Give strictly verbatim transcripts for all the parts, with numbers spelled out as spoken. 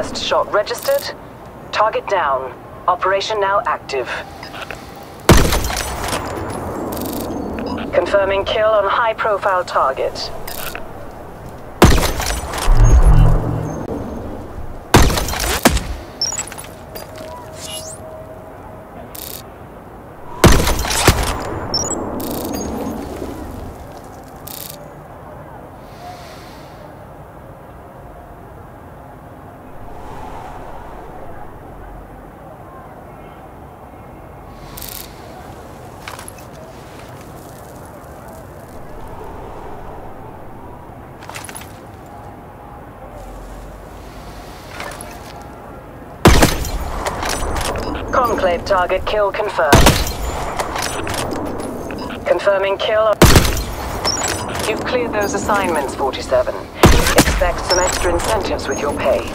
First shot registered. Target down. Operation now active. Confirming kill on high-profile target. Conclave target kill confirmed. Confirming kill. You've cleared those assignments, forty-seven. Expect some extra incentives with your pay.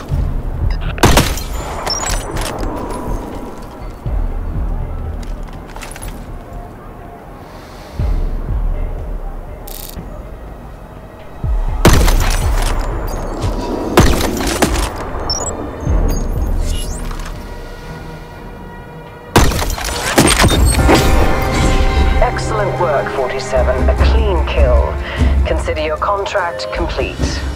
Excellent work, forty-seven. A clean kill. Consider your contract complete.